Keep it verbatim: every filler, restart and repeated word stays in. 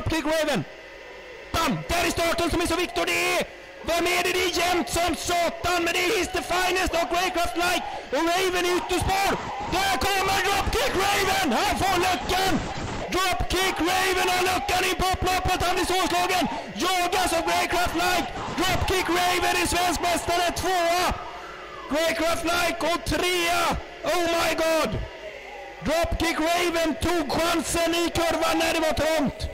Dropkick Raven. Bam! Där är starten som är så viktig. Det är... Vem är det? Det är jämnt som satan. Men det är He's the Finest och Raycraft Like. Och Raven i ytterspår. Där kommer Dropkick Raven. Han får luckan. Dropkick Raven har luckan in på upploppet. Han blir svårslagen. Jagas av Raycraft Like. Dropkick Raven är svensk mästare. Tvåa. Raycraft Like och trea. Oh my god. Dropkick Raven tog chansen i kurvan när det var trångt.